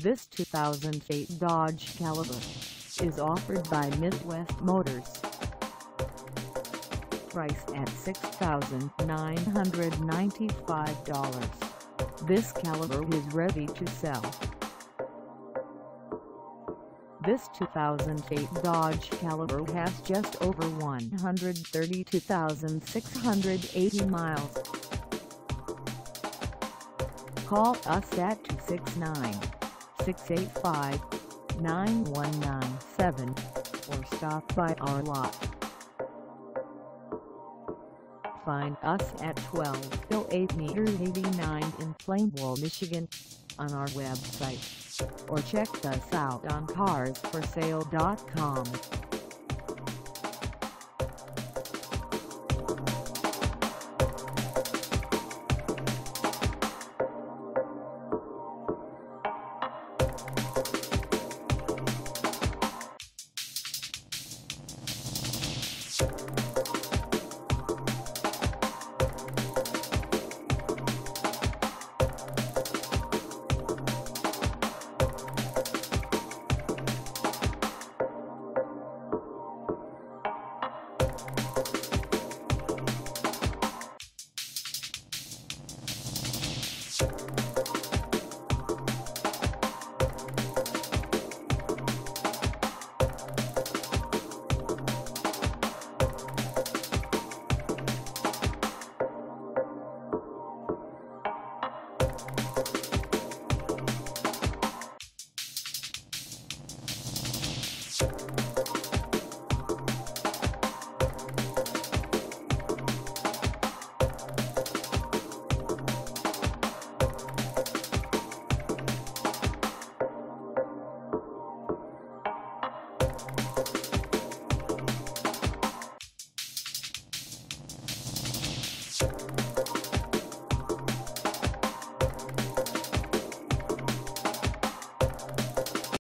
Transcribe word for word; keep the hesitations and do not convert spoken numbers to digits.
This two thousand eight Dodge Caliber is offered by Midwest Motors. Priced at six thousand nine hundred ninety-five dollars, this Caliber is ready to sell. This two thousand eight Dodge Caliber has just over one hundred thirty-two thousand six hundred eighty miles. Call us at two six nine, six eight five, nine one nine seven or stop by our lot. Find us at twelve oh eight Meter eighty-nine in Plainwell, Michigan on our website, or check us out on cars for sale dot com. You